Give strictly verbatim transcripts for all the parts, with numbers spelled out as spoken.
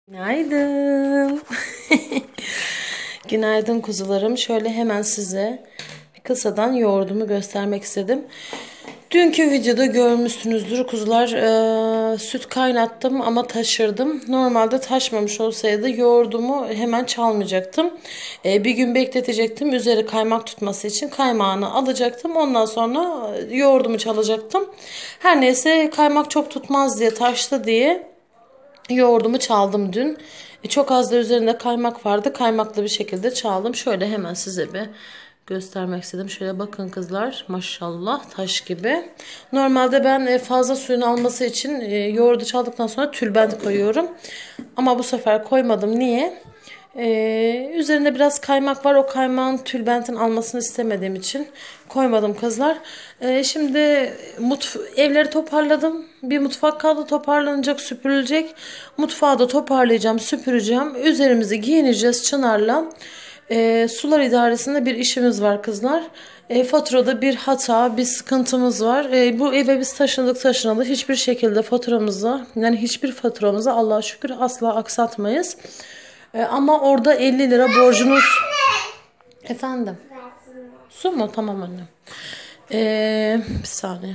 Günaydın. Günaydın kuzularım. Şöyle hemen size bir kısadan yoğurdumu göstermek istedim. Dünkü videoda görmüşsünüzdür kuzular. E, süt kaynattım ama taşırdım. Normalde taşmamış olsaydı yoğurdumu hemen çalmayacaktım. E, bir gün bekletecektim. Üzeri kaymak tutması için kaymağını alacaktım. Ondan sonra yoğurdumu çalacaktım. Her neyse kaymak çok tutmaz diye, taştı diye yoğurdumu çaldım dün. E, çok az da üzerinde kaymak vardı. Kaymaklı bir şekilde çaldım. Şöyle hemen size bir göstermek istedim. Şöyle bakın kızlar. Maşallah taş gibi. Normalde ben e, fazla suyun alması için e, yoğurdu çaldıktan sonra tülbent koyuyorum. Ama bu sefer koymadım. Niye? Ee, üzerinde biraz kaymak var. O kaymağın tülbentin almasını istemediğim için koymadım kızlar. Ee, şimdi mutf evleri toparladım. Bir mutfak kaldı, toparlanacak, süpürülecek. Mutfağı da toparlayacağım, süpüreceğim. Üzerimizi giyineceğiz Çınar'la. Ee, sular idaresinde bir işimiz var kızlar. E, faturada bir hata, bir sıkıntımız var. E, bu eve biz taşındık taşınalı hiçbir şekilde faturamızı, yani hiçbir faturamızı Allah'a şükür asla aksatmayız. E, ama orada elli lira borcunuz. Efendim. Su mu? Tamam annem. E, bir saniye.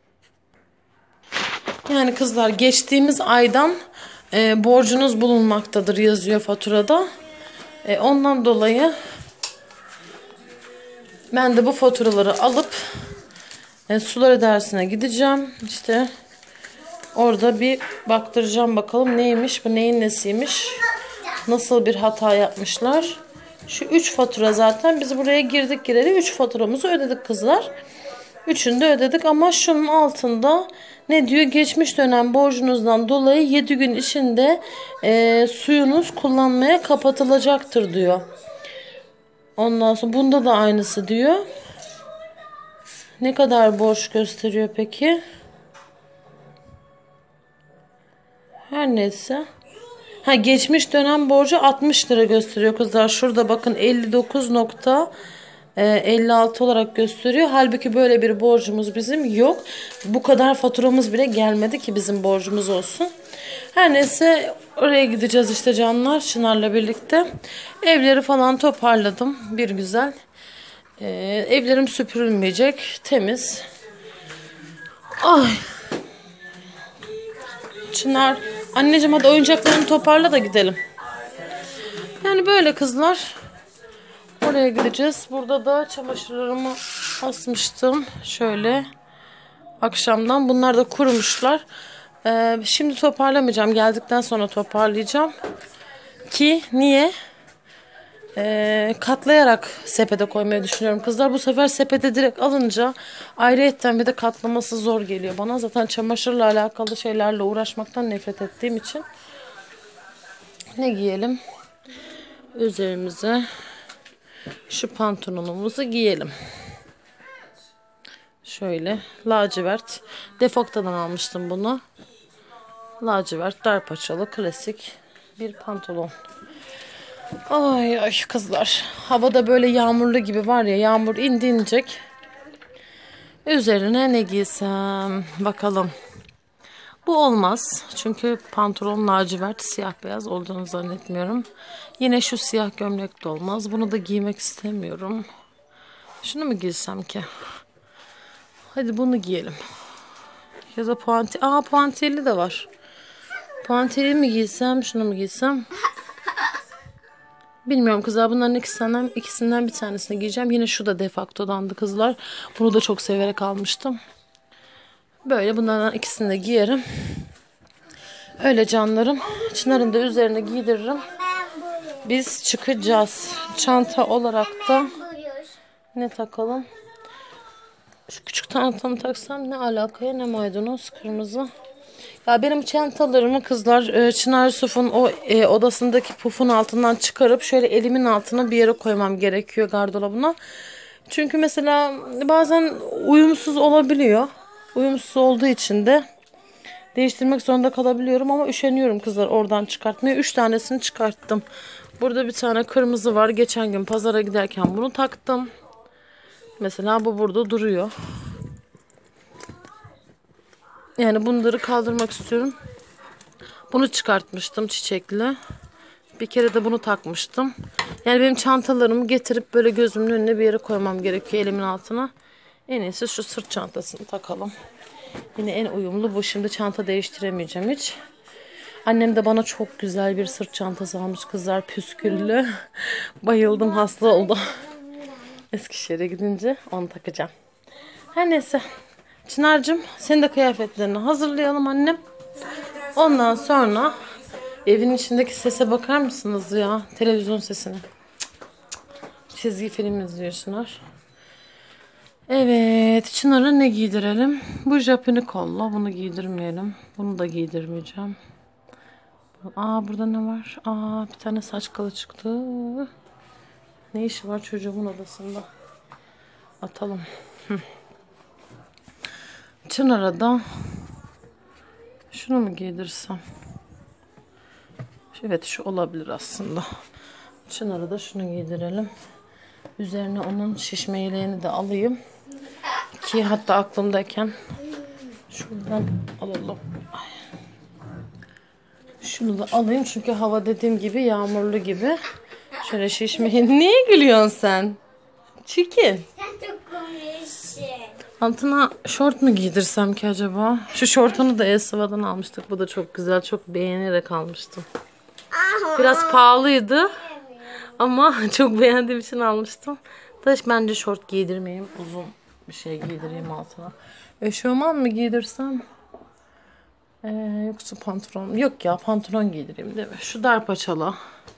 Yani kızlar geçtiğimiz aydan e, borcunuz bulunmaktadır yazıyor faturada. E, ondan dolayı ben de bu faturaları alıp e, sular idaresine gideceğim. İşte orada bir baktıracağım bakalım neymiş bu, neyin nesiymiş. Nasıl bir hata yapmışlar. Şu üç fatura zaten biz buraya girdik gireli üç faturamızı ödedik kızlar. Üçünü de ödedik ama şunun altında ne diyor? Geçmiş dönem borcunuzdan dolayı yedi gün içinde e, suyunuz kullanmaya kapatılacaktır diyor. Ondan sonra bunda da aynısı diyor. Ne kadar borç gösteriyor peki? Her neyse. Ha, geçmiş dönem borcu altmış lira gösteriyor kızlar. Şurada bakın elli dokuz nokta elli altı olarak gösteriyor. Halbuki böyle bir borcumuz bizim yok. Bu kadar faturamız bile gelmedi ki bizim borcumuz olsun. Her neyse oraya gideceğiz işte canlar Çınar'la birlikte. Evleri falan toparladım bir güzel. Ee, evlerim süpürülmeyecek, temiz. Ay. Çınar, anneciğim hadi oyuncaklarını toparla da gidelim. Yani böyle kızlar. Oraya gideceğiz. Burada da çamaşırlarımı asmıştım. Şöyle akşamdan. Bunlar da kurumuşlar. Ee, şimdi toparlamayacağım. Geldikten sonra toparlayacağım. Ki niye? Ee, katlayarak sepete koymayı düşünüyorum kızlar. Bu sefer sepete direkt alınca ayrıyetten bir de katlaması zor geliyor bana. Zaten çamaşırla alakalı şeylerle uğraşmaktan nefret ettiğim için. Ne giyelim? Üzerimize şu pantolonumuzu giyelim. Şöyle lacivert. Defokta'dan almıştım bunu. Lacivert dar paçalı klasik bir pantolon. Ay ay kızlar. Havada böyle yağmurlu gibi var ya, yağmur indi inecek. Üzerine ne giysem bakalım. Bu olmaz. Çünkü pantolon lacivert siyah beyaz olduğunu zannetmiyorum. Yine şu siyah gömlek de olmaz. Bunu da giymek istemiyorum. Şunu mu giysem ki? Hadi bunu giyelim. Ya da puanti... Aa, puantiyeli de var. Puantiyeli mi giysem, şunu mu giysem? Bilmiyorum kızlar, bunların ikisinden, ikisinden bir tanesini giyeceğim. Yine şu da defaktodandı kızlar. Bunu da çok severek almıştım. Böyle bunlardan ikisini de giyerim. Öyle canlarım. Çınar'ın da üzerine giydiririm. Biz çıkacağız. Çanta olarak da ne takalım? Şu küçük çantamı taksam ne alakaya, ne maydanoz kırmızı. Ya benim çantalarımı kızlar Çınar Yusuf'un o e, odasındaki pufun altından çıkarıp şöyle elimin altına bir yere koymam gerekiyor, gardırobuna. Çünkü mesela bazen uyumsuz olabiliyor. Uyumsuz olduğu için de değiştirmek zorunda kalabiliyorum ama üşeniyorum kızlar oradan çıkartmaya. Üç tanesini çıkarttım. Burada bir tane kırmızı var. Geçen gün pazara giderken bunu taktım. Mesela bu burada duruyor. Yani bunları kaldırmak istiyorum. Bunu çıkartmıştım çiçekli. Bir kere de bunu takmıştım. Yani benim çantalarımı getirip böyle gözümün önüne bir yere koymam gerekiyor, elimin altına. En iyisi şu sırt çantasını takalım. Yine en uyumlu bu. Şimdi çanta değiştiremeyeceğim hiç. Annem de bana çok güzel bir sırt çantası almış kızlar, püsküllü. Bayıldım, hasta oldum. Eskişehir'e gidince onu takacağım. Her neyse. Çınar'cığım, senin de kıyafetlerini hazırlayalım annem. Ondan sonra evin içindeki sese bakar mısınız ya? Televizyon sesine. Çizgi film izliyor Çınar. Evet, Çınar'a ne giydirelim? Bu Japoni kollu. Bunu giydirmeyelim. Bunu da giydirmeyeceğim. Aa, burada ne var? Aa, bir tane saç kılı çıktı. Ne işi var çocuğumun odasında? Atalım. Hı. Çınar'a da şunu mu giydirsem? Evet, şu olabilir aslında. Çınar'a da şunu giydirelim. Üzerine onun şişme yeleğini de alayım. Ki hatta aklımdayken şuradan alalım. Şunu da alayım çünkü hava dediğim gibi yağmurlu gibi. Şöyle şişmeyi. Niye gülüyorsun sen? Çirkin. Sen çok komiksin. Altına şort mu giydirsem ki acaba? Şu şortunu da Elsiva'dan almıştık. Bu da çok güzel. Çok beğenerek almıştım. Biraz pahalıydı. Ama çok beğendiğim için almıştım. Taş bence şort giydirmeyeyim. Uzun bir şey giydireyim altına. Eşofman mı giydirsem? Ee, yoksa pantolon. Yok ya, pantolon giydireyim değil mi? Şu dar paçalı.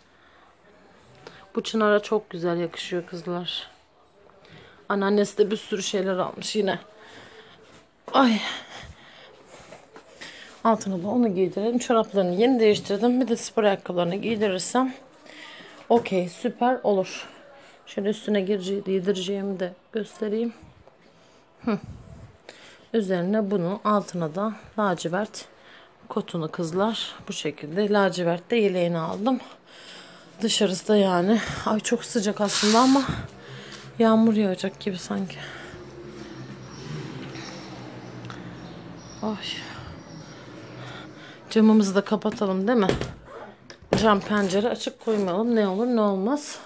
Bu Çınar'a çok güzel yakışıyor kızlar. Anneannesi de bir sürü şeyler almış yine. Ay. Altına da onu giydirelim. Çoraplarını yeni değiştirdim. Bir de spor ayakkabılarını giydirirsem okey, süper olur. Şöyle üstüne giydireceğimi de göstereyim. Hı. Üzerine bunu, altına da lacivert kotunu kızlar. Bu şekilde lacivert de yeleğini aldım. Dışarısı da yani. Ay çok sıcak aslında ama yağmur yağacak gibi sanki. Ay. Camımızı da kapatalım değil mi? Cam pencere açık koymayalım. Ne olur ne olmaz.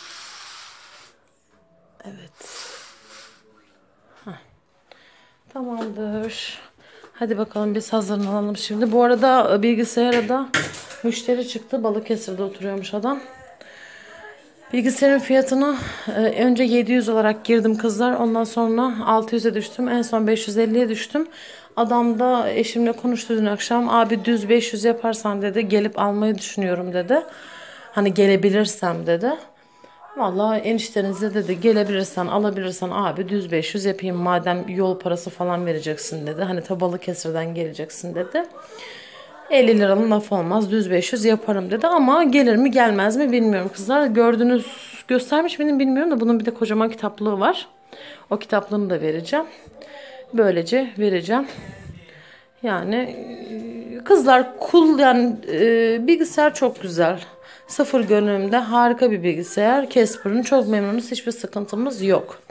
Evet. Heh. Tamamdır. Hadi bakalım biz hazırlanalım şimdi. Bu arada bilgisayara da müşteri çıktı. Balıkesir'de oturuyormuş adam. Bilgisayarın fiyatını önce yedi yüz olarak girdim kızlar. Ondan sonra altı yüze düştüm. En son beş yüz elliye düştüm. Adam da eşimle konuştu dün akşam. Abi düz beş yüz yaparsan dedi, gelip almayı düşünüyorum dedi. Hani gelebilirsem dedi. Vallahi eniştenize dedi, gelebilirsen alabilirsen abi düz beş yüz yapayım. Madem yol parası falan vereceksin dedi. Hani ta Balıkesir'den geleceksin dedi. elli liranın laf olmaz, düz beş yüz yaparım dedi. Ama gelir mi gelmez mi bilmiyorum kızlar. Gördünüz, göstermiş benim bilmiyorum da bunun bir de kocaman kitaplığı var. O kitaplığını da vereceğim. Böylece vereceğim. Yani kızlar cool yani, e, bilgisayar çok güzel. Sıfır görünümde harika bir bilgisayar. Casper'ın çok memnunuz. Hiçbir sıkıntımız yok.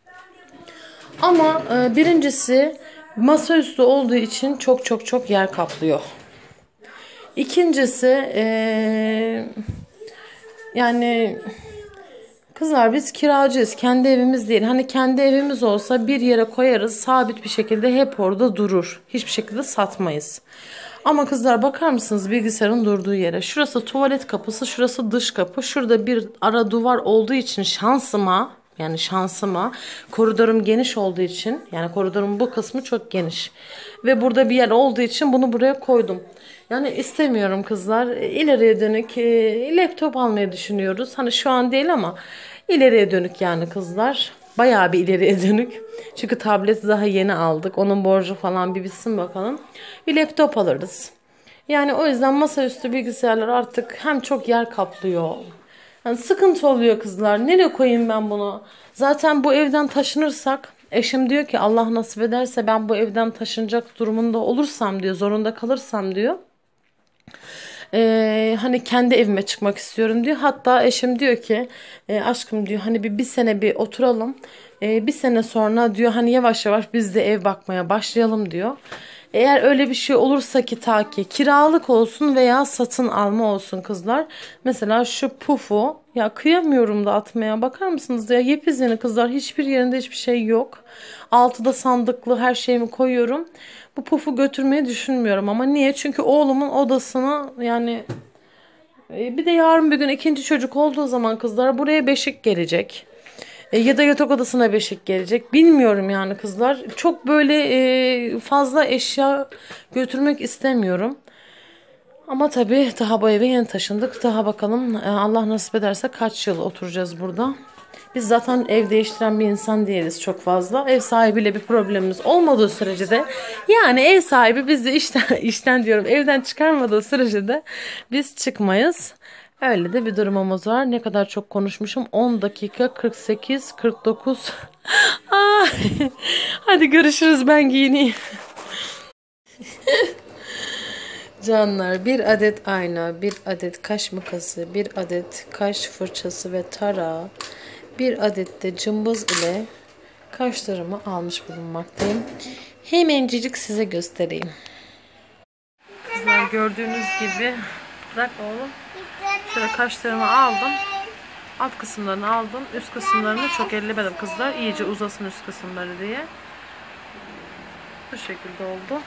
Ama e, birincisi masaüstü olduğu için çok çok çok yer kaplıyor. İkincisi e, yani kızlar biz kiracıyız. Kendi evimiz değil. Hani kendi evimiz olsa bir yere koyarız. Sabit bir şekilde hep orada durur. Hiçbir şekilde satmayız. Ama kızlar bakar mısınız bilgisayarın durduğu yere? Şurası tuvalet kapısı, şurası dış kapı. Şurada bir ara duvar olduğu için şansıma, yani şansıma koridorum geniş olduğu için, yani koridorun bu kısmı çok geniş. Ve burada bir yer olduğu için bunu buraya koydum. Yani istemiyorum kızlar. İleriye dönük e, laptop almayı düşünüyoruz. Hani şu an değil ama ileriye dönük yani kızlar. Bayağı bir ileriye dönük. Çünkü tableti daha yeni aldık. Onun borcu falan bir bitsin bakalım. Bir laptop alırız. Yani o yüzden masaüstü bilgisayarlar artık hem çok yer kaplıyor. Yani sıkıntı oluyor kızlar. Nereye koyayım ben bunu? Zaten bu evden taşınırsak eşim diyor ki Allah nasip ederse ben bu evden taşınacak durumunda olursam diyor. Zorunda kalırsam diyor. Ee, hani kendi evime çıkmak istiyorum diyor. Hatta eşim diyor ki e, aşkım diyor hani bir, bir sene bir oturalım. E, bir sene sonra diyor hani yavaş yavaş biz de ev bakmaya başlayalım diyor. Eğer öyle bir şey olursa ki ta ki kiralık olsun veya satın alma olsun kızlar. Mesela şu pufu ya kıyamıyorum da atmaya, bakar mısınız ya, yepyeni kızlar, hiçbir yerinde hiçbir şey yok. Altıda sandıklı her şeyimi koyuyorum. Bu pufu götürmeyi düşünmüyorum ama niye? Çünkü oğlumun odasına yani e, bir de yarın bir gün ikinci çocuk olduğu zaman kızlar buraya beşik gelecek. E, ya da yatak odasına beşik gelecek. Bilmiyorum yani kızlar. Çok böyle e, fazla eşya götürmek istemiyorum. Ama tabii daha bu eve yeni taşındık. Daha bakalım e, Allah nasip ederse kaç yıl oturacağız burada. Biz zaten ev değiştiren bir insan değiliz çok fazla. Ev sahibiyle bir problemimiz olmadığı sürece de, yani ev sahibi bizi işten, işten diyorum evden çıkarmadığı sürece de biz çıkmayız. Öyle de bir durumumuz var. Ne kadar çok konuşmuşum. on dakika kırk sekiz kırk dokuz. Aa, hadi görüşürüz, ben giyineyim. Canlar, bir adet ayna, bir adet kaş makası, bir adet kaş fırçası ve tarağı, bir adet de cımbız ile kaşlarımı almış bulunmaktayım. Hemencik size göstereyim. Kızlar, gördüğünüz gibi, bırak oğlum. Şöyle kaşlarımı aldım. Alt kısımlarını aldım. Üst kısımlarını çok ellemedim kızlar. İyice uzasın üst kısımları diye. Bu şekilde oldu.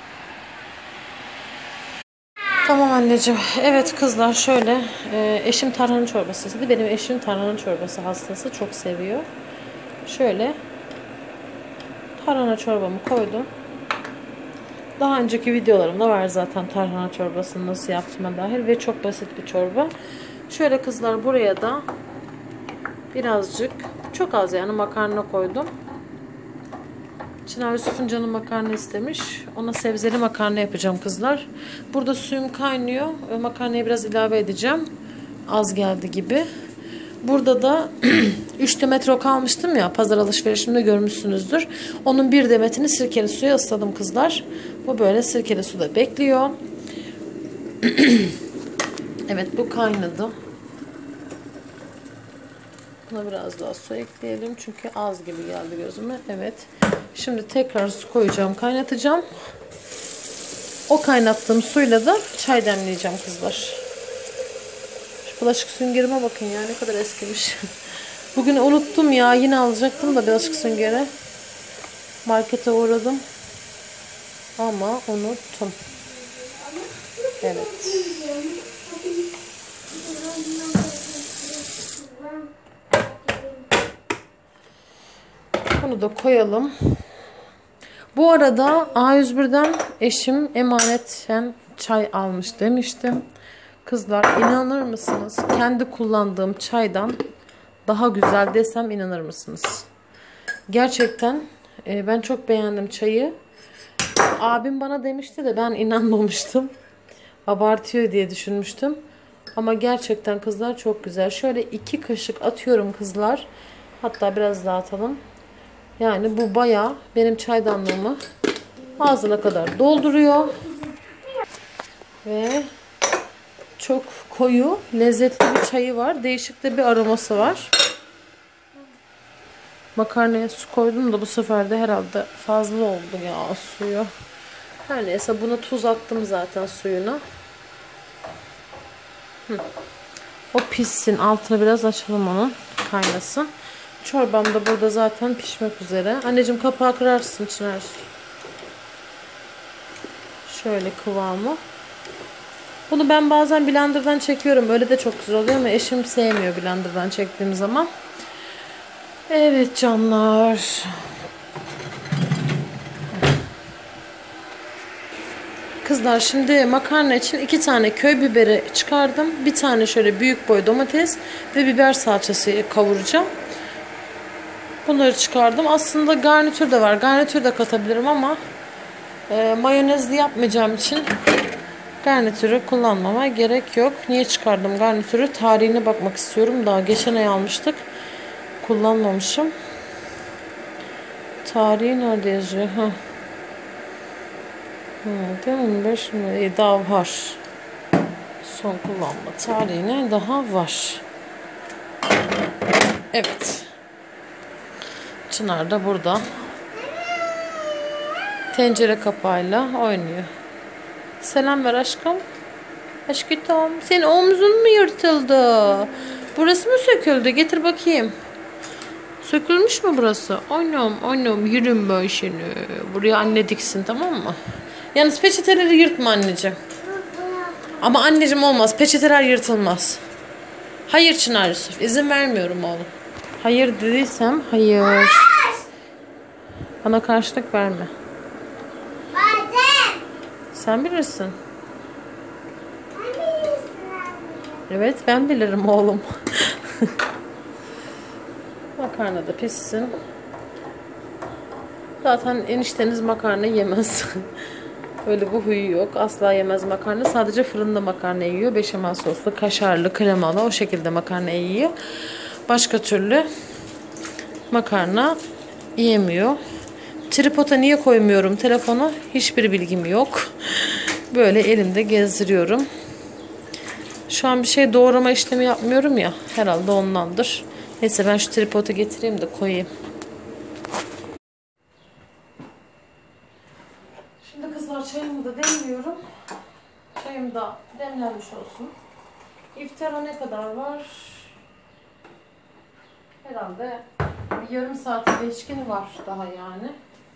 Tamam anneciğim. Evet kızlar, şöyle e, eşim tarhana çorbası istedi. Benim eşim tarhana çorbası hastası. Çok seviyor. Şöyle tarhana çorbamı koydum. Daha önceki videolarımda var zaten tarhana çorbasını nasıl yaptığıma dair ve çok basit bir çorba. Şöyle kızlar, buraya da birazcık, çok az yani, makarna koydum. Çınar Yusuf'un canı makarna istemiş. Ona sebzeli makarna yapacağım kızlar. Burada suyum kaynıyor. Makarnayı biraz ilave edeceğim. Az geldi gibi. Burada da üç demet rok almıştım ya, pazar alışverişimde görmüşsünüzdür. Onun bir demetini sirkeli suya ısladım kızlar. Bu böyle sirkeli suda bekliyor. Evet, bu kaynadı. Buna biraz daha su ekleyelim. Çünkü az gibi geldi gözüme. Evet. Şimdi tekrar su koyacağım. Kaynatacağım. O kaynattığım suyla da çay demleyeceğim kızlar. Şu bulaşık süngerime bakın ya, ne kadar eskimiş. Bugün unuttum ya. Yine alacaktım da bulaşık süngeri. Markete uğradım. Ama unuttum. Evet. Bunu da koyalım. Bu arada A yüz bir'den eşim emaneten çay almış demiştim. Kızlar, inanır mısınız? Kendi kullandığım çaydan daha güzel desem inanır mısınız? Gerçekten e, ben çok beğendim çayı. Abim bana demişti de ben inanmamıştım. Abartıyor diye düşünmüştüm. Ama gerçekten kızlar çok güzel. Şöyle iki kaşık atıyorum kızlar. Hatta biraz daha atalım. Yani bu bayağı benim çaydanlığımı ağzına kadar dolduruyor. Ve çok koyu, lezzetli bir çayı var. Değişik de bir aroması var. Makarnaya su koydum da bu sefer de herhalde fazla oldu ya suyu. Her neyse, buna tuz attım zaten suyuna. Hı. O pişsin. Altını biraz açalım onun. Kaynasın. Çorbam da burada zaten pişmek üzere. Anneciğim, kapağı kırarsın Çınar. Şöyle kıvamı. Bunu ben bazen blenderdan çekiyorum. Öyle de çok güzel oluyor ama eşim sevmiyor blenderdan çektiğim zaman. Evet canlar. Kızlar, şimdi makarna için iki tane köy biberi çıkardım. Bir tane şöyle büyük boy domates ve biber salçası kavuracağım. Bunları çıkardım. Aslında garnitür de var. Garnitür de katabilirim ama e, mayonezli yapmayacağım için garnitürü kullanmama gerek yok. Niye çıkardım garnitürü? Tarihine bakmak istiyorum. Daha geçen ay almıştık. Kullanmamışım. Tarihi nerede yazıyor? Heh. Değil mi? beş mi? Daha var. Son kullanma tarihine daha var. Evet. Çınar da burada. Tencere kapağıyla oynuyor. Selam ver aşkım. Aşkım, senin omzun mu yırtıldı? Burası mı söküldü? Getir bakayım. Sökülmüş mü burası? Annem, annem yürüm ben seni. Buraya anne diksin, tamam mı? Yalnız peçeteleri yırtma anneciğim. Ama anneciğim olmaz. Peçeteler yırtılmaz. Hayır Çınar Yusuf. İzin vermiyorum oğlum. Hayır dediysem hayır. Bana karşılık verme. Sen bilirsin. Evet, ben bilirim oğlum. Makarna da pişsin. Zaten enişteniz makarna yemez. Öyle bu huyu yok. Asla yemez makarna. Sadece fırında makarna yiyor. Beşamel soslu, kaşarlı, kremalı o şekilde makarna yiyor. Başka türlü makarna yemiyor. Tripoda niye koymuyorum telefonu? Hiçbir bilgim yok. Böyle elimde gezdiriyorum. Şu an bir şey doğrama işlemi yapmıyorum ya. Herhalde ondandır. Neyse ben şu tripodu getireyim de koyayım. Şimdi kızlar çayımı da demliyorum. Çayım da demlenmiş olsun. İftara ne kadar var? Herhalde bir yarım saate geçkin var daha yani.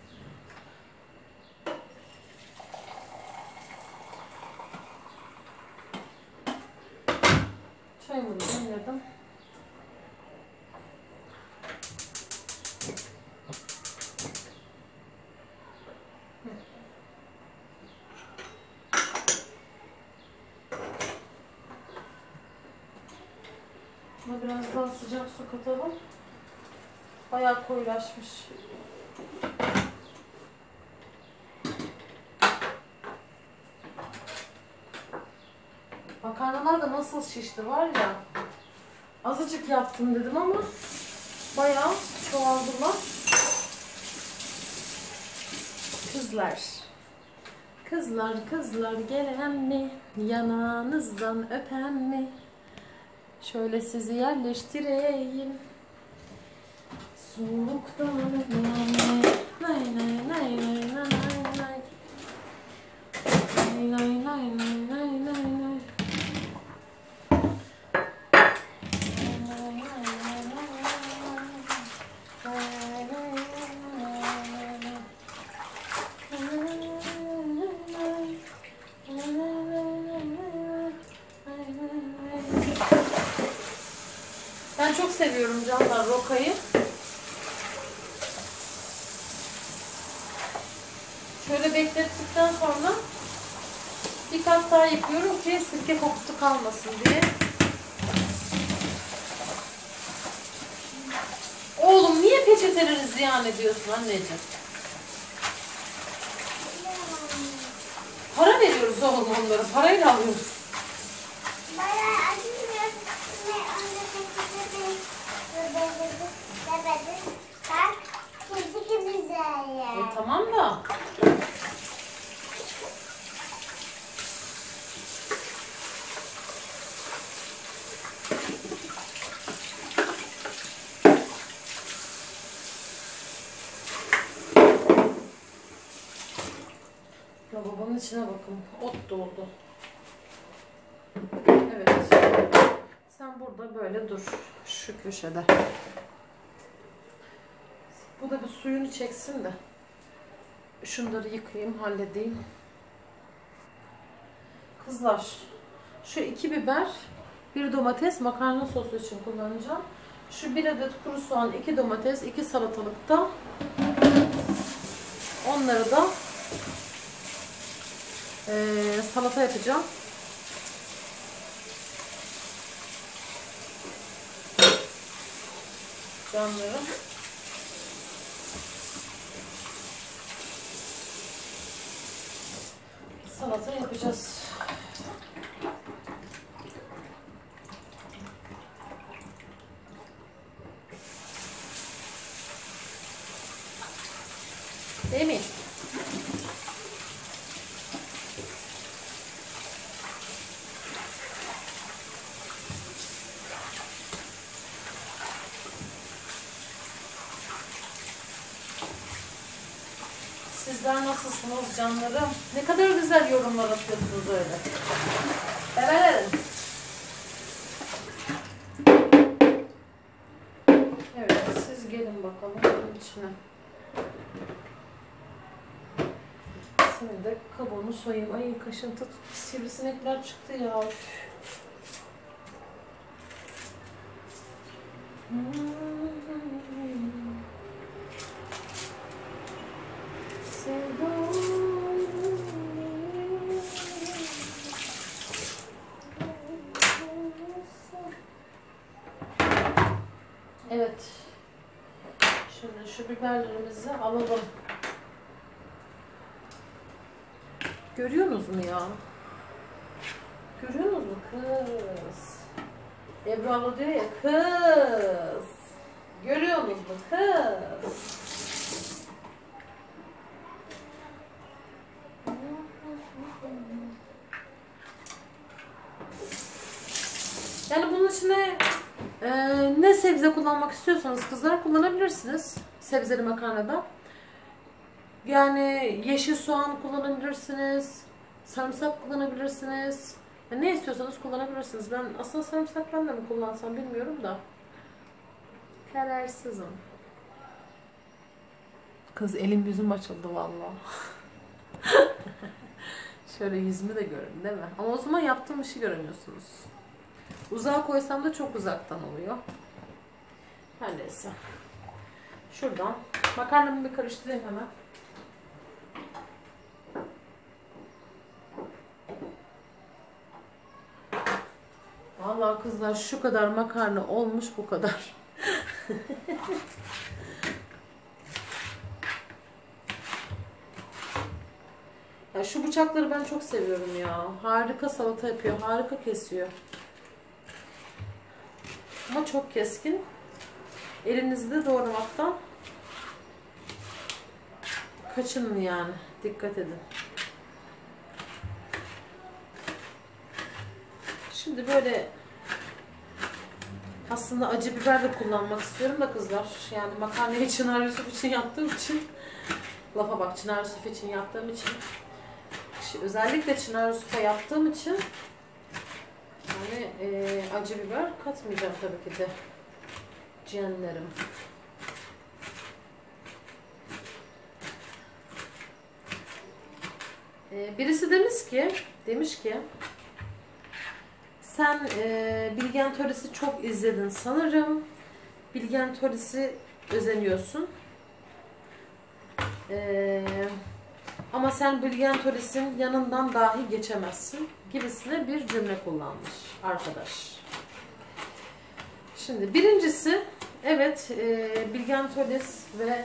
Çayımı da demledim. Buna biraz daha sıcak su katalım. Bayağı koyulaşmış. Makarnalar da nasıl şişti var ya. Azıcık yaptım dedim ama bayağı çoğaldılar. Kızlar. Kızlar kızlar gelen mi? Yanağınızdan öpen mi? Şöyle sizi yerleştireyim. Soğuktan öpen. Nay nay nay nay nay nay. Nay nay nay nay nay nay nay. Ben çok seviyorum canlar rokayı. Şöyle beklettikten sonra bir kat daha yapıyorum ki sirke kokusu kalmasın diye. Oğlum niye peçeteleri ziyan ediyorsun anneciğim? Para veriyoruz oğlum onlara. Parayla alıyoruz. E, tamam da. Lavabonun içine bakın. Ot doldu. Evet. Sen burada böyle dur. Şu köşede. Bu da bir suyunu çeksin de. Şunları yıkayayım, halledeyim. Kızlar, şu iki biber, bir domates makarna sosu için kullanacağım. Şu bir adet kuru soğan, iki domates, iki salatalık da. Onları da e, salata yapacağım. Canlarım. Salata yapacağız. Değil mi? Sizler nasılsınız canlarım? Ne kadar güzel yorumlar atıyorsunuz öyle. Evet. Evet, siz gelin bakalım bunun içine. Şimdi de kabuğunu soyayım. Ay kaşıntı tut. Sivrisinekler çıktı ya. Evet. Şimdi şu biberlerimizi alalım. Görüyorsunuz mu ya? Görüyorsunuz mu kız? Ebru abla diyor ya kız. Görüyorsunuz mu kız? Yani bunun içine e, ne sebze kullanmak istiyorsanız kızlar kullanabilirsiniz. Sebzeli makarnada. Yani yeşil soğan kullanabilirsiniz. Sarımsak kullanabilirsiniz. Yani ne istiyorsanız kullanabilirsiniz. Ben aslında sarımsak ben de mi kullansam bilmiyorum da. Kararsızım. Kız elim yüzüm açıldı vallahi. Şöyle yüzümü de görün değil mi? Ama o zaman yaptığım işi göremiyorsunuz. Uzağa koysam da çok uzaktan oluyor. Her neyse. Şuradan makarnamı bir karıştırayım hemen. Vallahi kızlar şu kadar makarna olmuş bu kadar. Ya şu bıçakları ben çok seviyorum ya. Harika salata yapıyor, harika kesiyor. Ama çok keskin. Elinizde doğramaktan kaçının yani. Dikkat edin. Şimdi böyle aslında acı biber de kullanmak istiyorum da kızlar. Yani makarnayı Çınar Yusuf için yaptığım için, lafa bak, Çınar Yusuf için yaptığım için, özellikle Çınar Yusuf'a yaptığım için yani e, acı biber katmayacağım tabii ki de canlarım. E, birisi demiş ki, demiş ki sen e, Bilgen Töres'i çok izledin sanırım. Bilgen Töres'i özeniyorsun. E, ama sen Bilgen Töres'in yanından dahi geçemezsin gibisine bir cümle kullanmış arkadaş. Şimdi birincisi, evet e, Bilgen Töres ve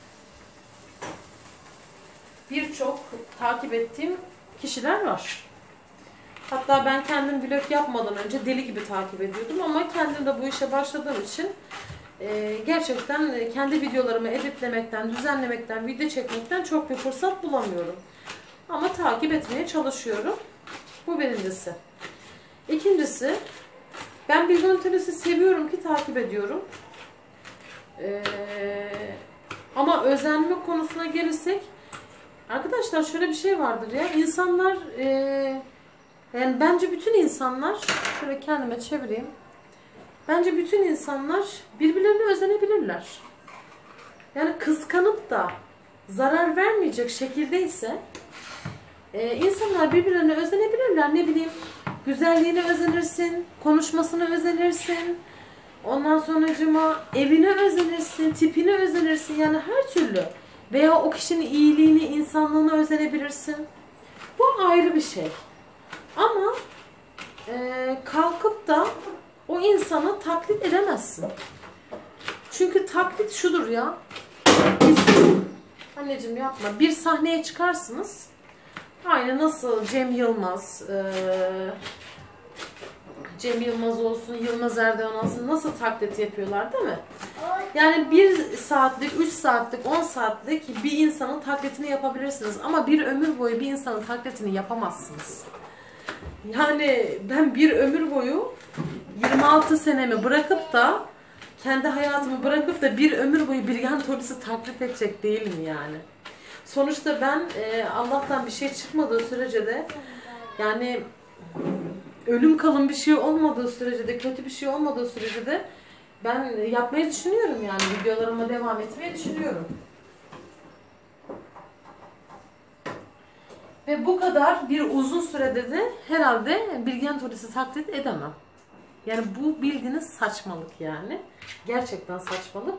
birçok takip ettiğim kişiler var. Hatta ben kendim vlog yapmadan önce deli gibi takip ediyordum ama kendim de bu işe başladığım için e, gerçekten kendi videolarımı editlemekten, düzenlemekten, video çekmekten çok bir fırsat bulamıyorum. Ama takip etmeye çalışıyorum. Bu birincisi. İkincisi, ben Bilgen Töres'i seviyorum ki takip ediyorum. E, ama özenme konusuna gelirsek, arkadaşlar şöyle bir şey vardır ya, insanlar e, yani bence bütün insanlar, şöyle kendime çevireyim. Bence bütün insanlar birbirlerine özenebilirler. Yani kıskanıp da zarar vermeyecek şekildeyse e, insanlar birbirlerine özenebilirler. Ne bileyim, güzelliğine özenirsin, konuşmasına özenirsin. Ondan sonracıma evine özenirsin, tipine özenirsin. Yani her türlü. Veya o kişinin iyiliğini, insanlığına özenebilirsin. Bu ayrı bir şey. Ama e, kalkıp da o insanı taklit edemezsin. Çünkü taklit şudur ya. Anneciğim yapma. Bir sahneye çıkarsınız. Aynı nasıl Cem Yılmaz, e, Cem Yılmaz olsun, Yılmaz Erdoğan olsun, nasıl taklit yapıyorlar değil mi? Yani bir saatlik, üç saatlik, on saatlik bir insanın taklitini yapabilirsiniz. Ama bir ömür boyu bir insanın taklitini yapamazsınız. Yani ben bir ömür boyu yirmi altı senemi bırakıp da, kendi hayatımı bırakıp da bir ömür boyu Bilgen Töres'i taklit edecek değilim yani. Sonuçta ben e, Allah'tan bir şey çıkmadığı sürece de yani ölüm kalım bir şey olmadığı sürece de kötü bir şey olmadığı sürece de ben yapmayı düşünüyorum yani videolarıma devam etmeyi düşünüyorum. Ve bu kadar bir uzun sürede de herhalde Bilgehan Turis'i taklit edemem. Yani bu bildiğiniz saçmalık yani. Gerçekten saçmalık.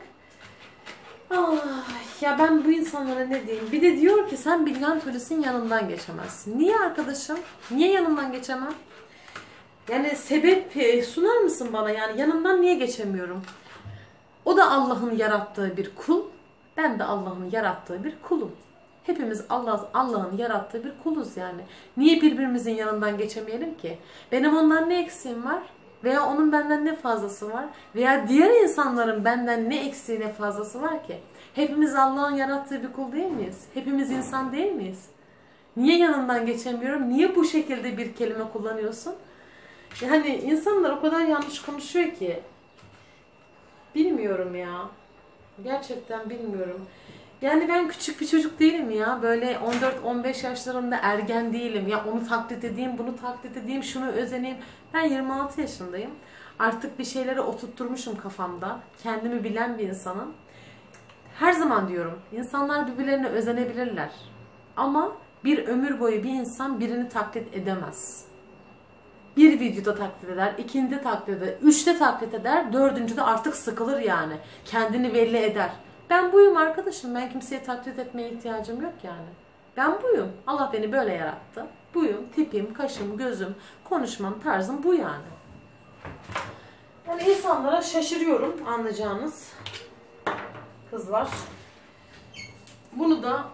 Ah, ya ben bu insanlara ne diyeyim? Bir de diyor ki sen Bilgehan Turis'in yanından geçemezsin. Niye arkadaşım? Niye yanından geçemem? Yani sebep sunar mısın bana? Yani yanından niye geçemiyorum? O da Allah'ın yarattığı bir kul. Ben de Allah'ın yarattığı bir kulum. Hepimiz Allah Allah'ın yarattığı bir kuluz yani. Niye birbirimizin yanından geçemeyelim ki? Benim ondan ne eksiğim var? Veya onun benden ne fazlası var? Veya diğer insanların benden ne eksiği ne fazlası var ki? Hepimiz Allah'ın yarattığı bir kul değil miyiz? Hepimiz insan değil miyiz? Niye yanından geçemiyorum? Niye bu şekilde bir kelime kullanıyorsun? Yani insanlar o kadar yanlış konuşuyor ki. Bilmiyorum ya. Gerçekten bilmiyorum. Yani ben küçük bir çocuk değilim ya. Böyle on dört on beş yaşlarında ergen değilim. Ya onu taklit edeyim, bunu taklit edeyim, şunu özeneyim. Ben yirmi altı yaşındayım. Artık bir şeyleri oturtturmuşum kafamda. Kendimi bilen bir insanım. Her zaman diyorum, insanlar birbirlerine özenebilirler. Ama bir ömür boyu bir insan birini taklit edemez. Bir videoda taklit eder, ikinde taklit eder, üçte taklit eder, dördüncüde artık sıkılır yani. Kendini belli eder. Ben buyum arkadaşım. Ben kimseye taklit etmeye ihtiyacım yok yani. Ben buyum. Allah beni böyle yarattı. Buyum. Tipim, kaşım, gözüm, konuşmam, tarzım bu yani. Yani insanlara şaşırıyorum anlayacağınız kızlar. Bunu da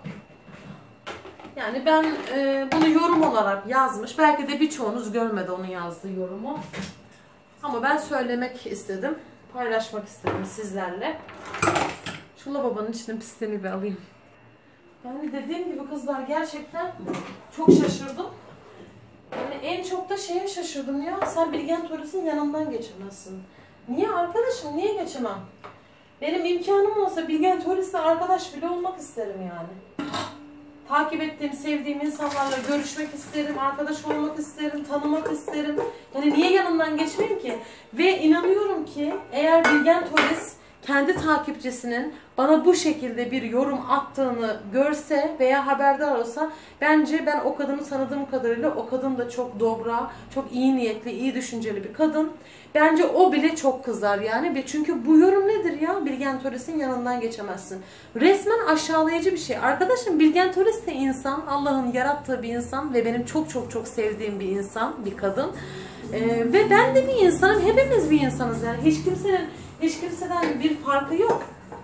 yani ben e, bunu yorum olarak yazmış. Belki de birçoğunuz görmedi onun yazdığı yorumu. Ama ben söylemek istedim. Paylaşmak istedim sizlerle. Şu lavabanın içinin pisliğini bir alayım. Yani dediğim gibi kızlar gerçekten çok şaşırdım. Yani en çok da şeye şaşırdım ya. Sen Bilgehan Turis'in yanından geçemezsin. Niye arkadaşım? Niye geçemem? Benim imkanım olsa Bilgehan Turis'le arkadaş bile olmak isterim yani. Takip ettiğim, sevdiğim insanlarla görüşmek isterim, arkadaş olmak isterim, tanımak isterim. Yani niye yanından geçmeyeyim ki? Ve inanıyorum ki eğer Bilgehan Turis kendi takipçisinin bana bu şekilde bir yorum attığını görse veya haberdar olsa bence ben o kadını tanıdığım kadarıyla o kadın da çok dobra, çok iyi niyetli, iyi düşünceli bir kadın. Bence o bile çok kızar yani. Çünkü bu yorum nedir ya? Bilgehan Turis'in yanından geçemezsin. Resmen aşağılayıcı bir şey. Arkadaşım Bilgehan Turis de insan. Allah'ın yarattığı bir insan ve benim çok çok çok sevdiğim bir insan, bir kadın. Ee, ve ben de bir insanım. Hepimiz bir insanız yani. Hiç kimsenin hiç kimseden bir farkı yok.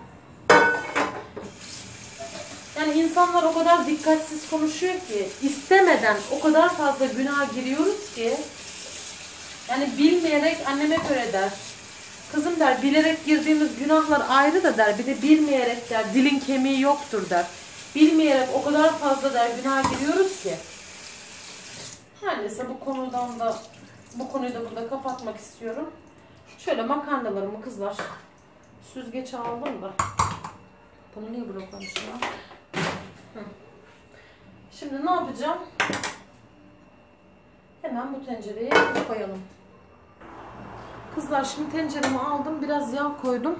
Yani insanlar o kadar dikkatsiz konuşuyor ki istemeden o kadar fazla günah giriyoruz ki yani bilmeyerek anneme göre der. Kızım der bilerek girdiğimiz günahlar ayrı da der. Bir de bilmeyerek der dilin kemiği yoktur der. Bilmeyerek o kadar fazla der günah giriyoruz ki. Her neyse bu konudan da bu konuyu da burada kapatmak istiyorum. Şöyle makarnalarımı kızlar süzgeçe aldım da. Bunu niye bloklamışım ya? Hı. Şimdi ne yapacağım? Hemen bu tencereye koyalım. Kızlar şimdi tenceremi aldım. Biraz yağ koydum.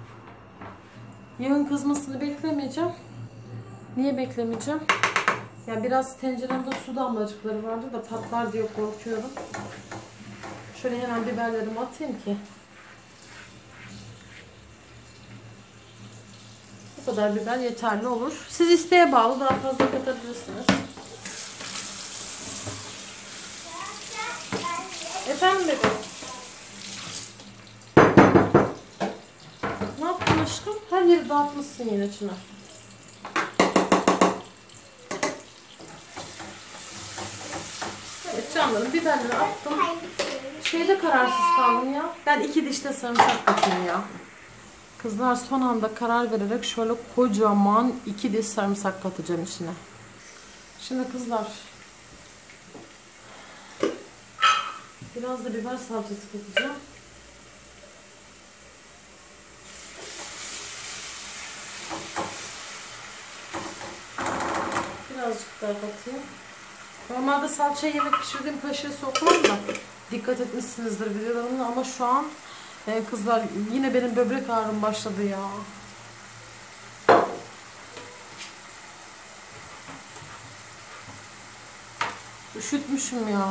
Yağın kızmasını beklemeyeceğim. Niye beklemeyeceğim? Ya biraz tenceremde su damlacıkları vardı da patlar diye korkuyorum. Şöyle hemen biberlerimi atayım ki. Bu kadar biber yeterli olur. Siz isteğe bağlı daha fazla katabilirsiniz. Efendim bebeğim. Ne yaptın aşkım? Her yeri dağıtmışsın yine Çınar. Evet canlarım biberleri attım. Şeyde kararsız kaldım ya. Ben iki dişte sarımsak katayım ya. Kızlar son anda karar vererek şöyle kocaman iki diş sarımsak katacağım içine. Şimdi kızlar biraz da biber salçası katacağım. birazcık daha katayım. Normalde salçayı yemek pişirdiğim kaşığı sokmam da dikkat etmişsinizdir videolarımda ama şu an e, kızlar yine benim böbrek ağrım başladı ya. Üşütmüşüm ya.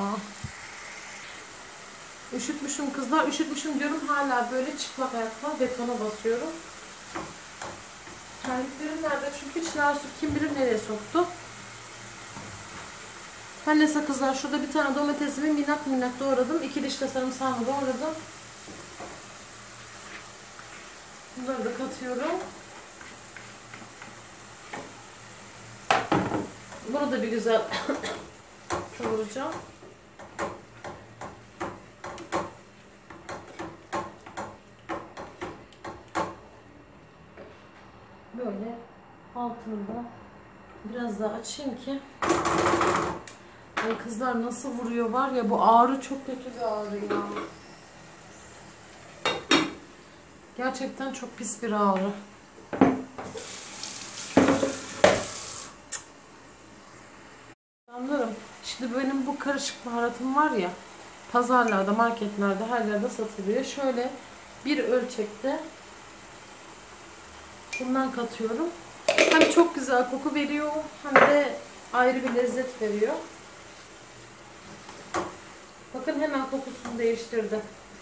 Üşütmüşüm kızlar, üşütmüşüm diyorum hala böyle çıplak ayakla betona basıyorum. Terliklerim nerede? Çünkü Çınar su kim bilir nereye soktu. Her neyse kızlar şurada bir tane domatesimi minnak minnak doğradım. İki diş de sarımsağımı doğradım. Bunları da katıyorum. Bunu da bir güzel kavuracağım. Böyle altını da biraz daha açayım ki. Ay kızlar nasıl vuruyor var ya, bu ağrı çok kötü bir ağrı ya. Gerçekten çok pis bir ağrı. Anlarım. Şimdi benim bu karışık baharatım var ya, pazarlarda, marketlerde, her yerde satılıyor. Şöyle bir ölçekte bundan katıyorum. Hem çok güzel koku veriyor hem de ayrı bir lezzet veriyor. Bakın hemen kokusunu değiştirdi.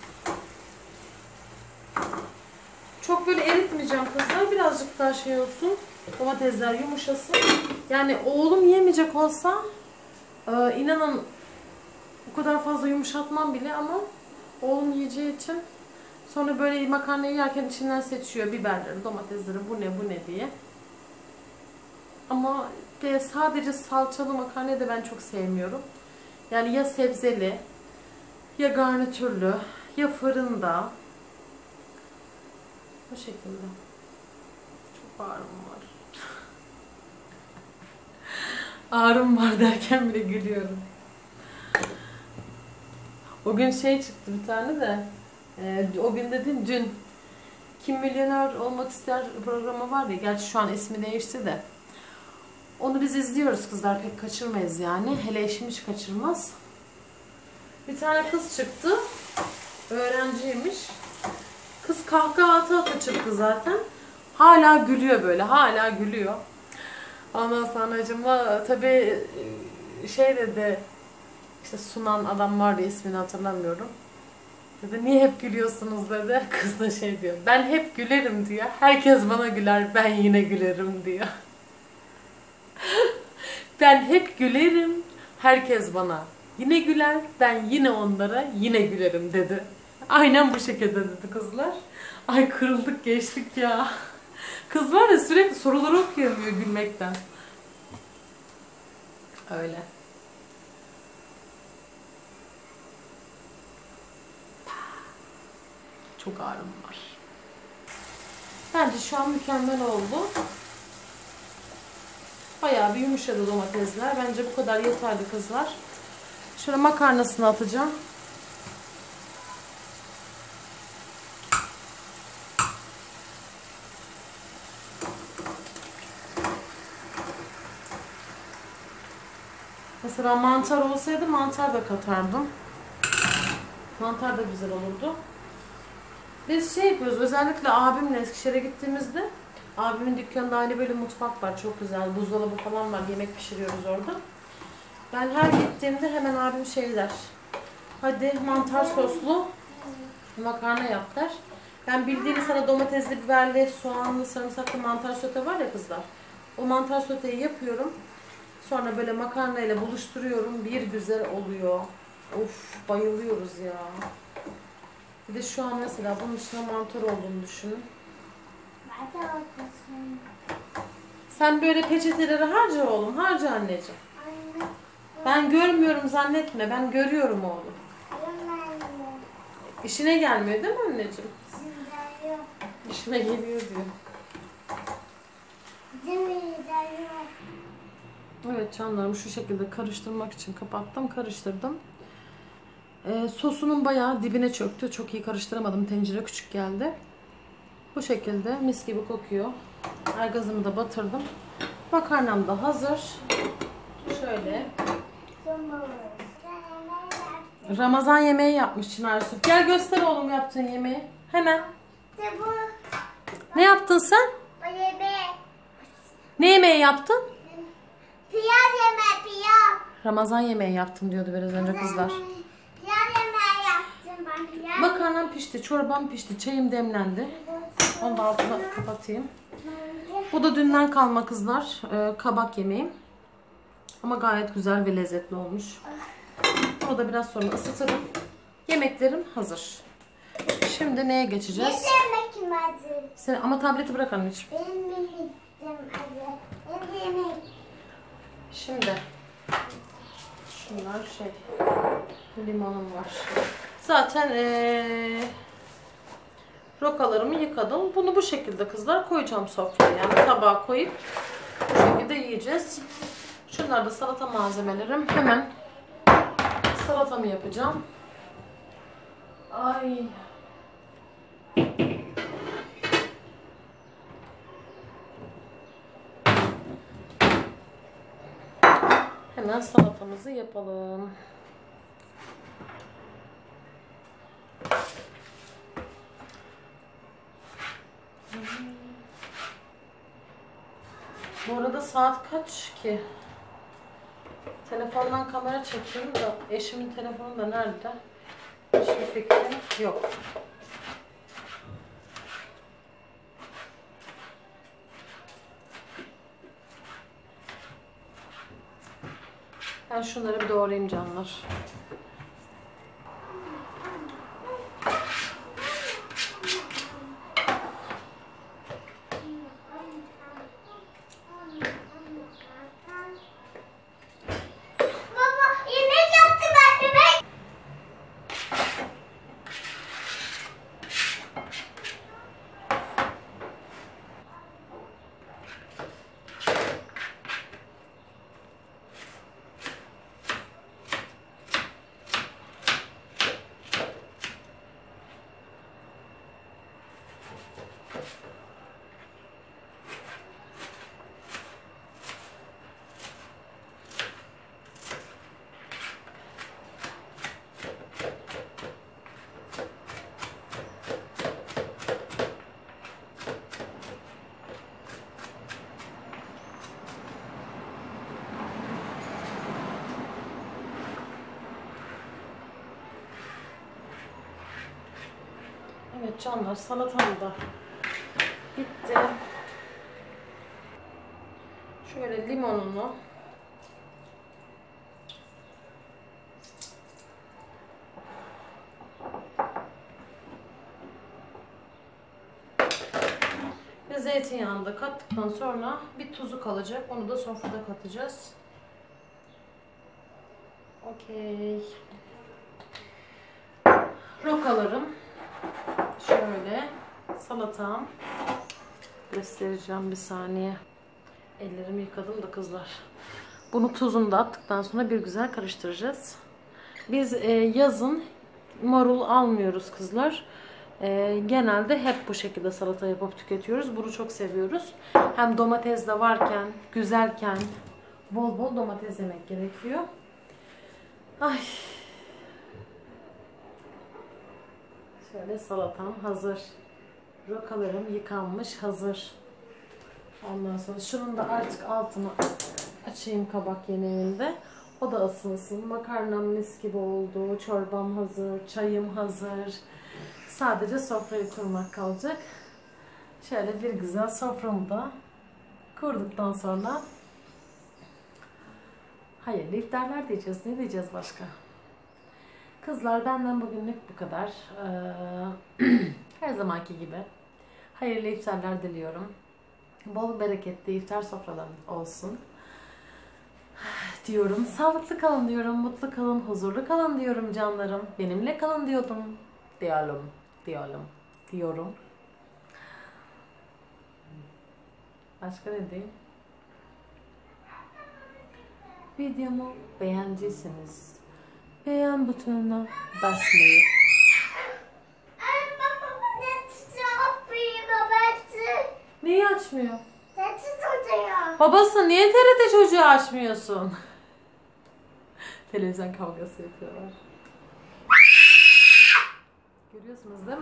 Çok böyle eritmeyeceğim kızlar. Birazcık daha şey olsun. Domatesler yumuşasın. Yani oğlum yemeyecek olsa e, inanın o kadar fazla yumuşatmam bile ama oğlum yiyeceği için sonra böyle makarnayı yerken içinden seçiyor biberleri, domatesleri, bu ne bu ne diye. Ama de sadece salçalı makarnayı da ben çok sevmiyorum. Yani ya sebzeli, ya garnitürlü, ya fırında. Bu şekilde. Çok ağrım var. Ağrım var derken bile gülüyorum. O gün şey çıktı bir tane de. E, o gün dediğim dün. Kim Milyoner Olmak İster programı var ya. Gerçi şu an ismi değişti de. Onu biz izliyoruz kızlar. Pek kaçırmayız yani. Hele eşim hiç kaçırmaz. Bir tane kız çıktı. Öğrenciymiş. Kız kahkaha ata ata çıktı zaten. Hala gülüyor böyle. Hala gülüyor. Ondan sonra acaba tabii şey dedi, işte sunan adam vardı, ismini hatırlamıyorum. Dedi niye hep gülüyorsunuz dedi. Kız da şey diyor. Ben hep gülerim diyor. Herkes bana güler, ben yine gülerim diyor. Ben hep gülerim. Herkes bana yine güler. Ben yine onlara yine gülerim dedi. Aynen bu şekilde dedi kızlar. Ay kırıldık geçtik ya. Kız var ya sürekli soruları okuyamıyor gülmekten. Öyle. Çok ağrım var. Bence şu an mükemmel oldu. Bayağı bir yumuşadı domatesler. Bence bu kadar yeterli kızlar. Şöyle makarnasını atacağım. Mesela mantar olsaydı mantar da katardım. Mantar da güzel olurdu. Biz şey yapıyoruz, özellikle abimle Eskişehir'e gittiğimizde abimin dükkanında aynı böyle mutfak var, çok güzel, buzdolabı falan var, yemek pişiriyoruz orada. Ben her gittiğimde hemen abim şey der, hadi mantar soslu makarna yap der. Ben bildiğiniz sana domatesli, biberli, soğanlı, sarımsaklı mantar sote var ya kızlar. O mantar soteyi yapıyorum. Sonra böyle makarnayla buluşturuyorum. Bir güzel oluyor. Of bayılıyoruz ya. Bir de şu an mesela bunun içine mantar olduğunu düşünün. Sen böyle peçeteleri harca oğlum. Harca anneciğim. Ben görmüyorum zannetme. Ben görüyorum oğlum. İşine gelmiyor değil mi anneciğim? İşime geliyor diyor. Evet canlarım, şu şekilde karıştırmak için kapattım, karıştırdım. Ee, sosunun bayağı dibine çöktü. Çok iyi karıştıramadım. Tencere küçük geldi. Bu şekilde mis gibi kokuyor. Aygazımı da batırdım. Makarnam da hazır. Şöyle. Ramazan yemeği yapmış Çınar Yusuf. Gel göster oğlum yaptığın yemeği. Hemen. Bu Ne yaptın sen? yemek. Ne yemeği yaptın? Pilav yemeği, pilav. Ramazan yemeği yaptım diyordu biraz önce kızlar. Pilav yemeği yaptım ben, pilav. Makarnam pişti, çorbam pişti, çayım demlendi. Onu da altına kapatayım. Bu da dünden kalma kızlar. Ee, kabak yemeğim. Ama gayet güzel ve lezzetli olmuş. Onu da biraz sonra ısıtırım. Yemeklerim hazır. Şimdi neye geçeceğiz? Yemek hazır. Sen, ama tableti bırak anneciğim. Benim yemeğim hazır. Benim yemeğim. Şimdi şunlar şey limonum var. Zaten ee, rokalarımı yıkadım. Bunu bu şekilde kızlar koyacağım sofraya. Yani tabağa koyup bu şekilde yiyeceğiz. Şunlar da salata malzemelerim. Hemen salatamı yapacağım. Ay. Hemen salatamızı yapalım. Bu arada saat kaç ki? Telefondan kamera çekiyorum da eşimin telefonu da nerede? Hiçbir fikrim yok. Ben şunları bir doğrayayım canlar. Baba yemek yaptı ben yemek. Evet canlar, salatam da bitti. Şöyle limonunu ve zeytinyağını da kattıktan sonra bir tuzu kalacak. Onu da sofrada katacağız. Okey. Rokalarım. Şöyle salatam. Göstereceğim bir saniye. Ellerimi yıkadım da kızlar. Bunu tuzunu da attıktan sonra bir güzel karıştıracağız. Biz e, yazın marul almıyoruz kızlar. E, genelde hep bu şekilde salata yapıp tüketiyoruz. Bunu çok seviyoruz. Hem domates de varken, güzelken bol bol domates yemek gerekiyor. Ay. Şöyle salatam hazır. Rokalarım yıkanmış hazır. Ondan sonra şunun da artık altını açayım kabak yemeğinde. O da ısınsın. Makarnam mis gibi oldu. Çorbam hazır. Çayım hazır. Sadece sofrayı kurmak kalacak. Şöyle bir güzel soframı da kurduktan sonra hayırlı iftarlar diyeceğiz. Ne diyeceğiz başka? Kızlar benden bugünlük bu kadar. Ee, her zamanki gibi. Hayırlı iftarlar diliyorum. Bol bereketli iftar sofraların olsun diyorum. Sağlıklı kalın diyorum. Mutlu kalın, huzurlu kalın diyorum canlarım. Benimle kalın diyordum. Diyorum. Diyorum. Diyorum. Başka ne diyeyim? Videomu beğendiyseniz beğen butonuna basmayı. Ay baba ne yapıyor babası? Neyi açmıyor? Sessiz oturuyor. Babası niye T R T çocuğu açmıyorsun? Televizyon kavgası yapıyorlar. Görüyorsunuz değil mi?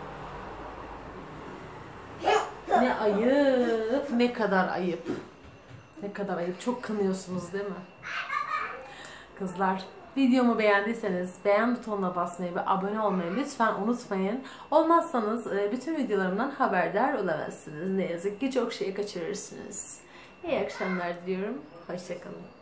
Ne ayıp, ne kadar ayıp. Ne kadar ayıp. Çok kınıyorsunuz değil mi? Kızlar, videomu beğendiyseniz beğen butonuna basmayı ve abone olmayı lütfen unutmayın. Olmazsanız bütün videolarımdan haberdar olamazsınız. Ne yazık ki çok şey kaçırırsınız. İyi akşamlar diliyorum. Hoşça kalın.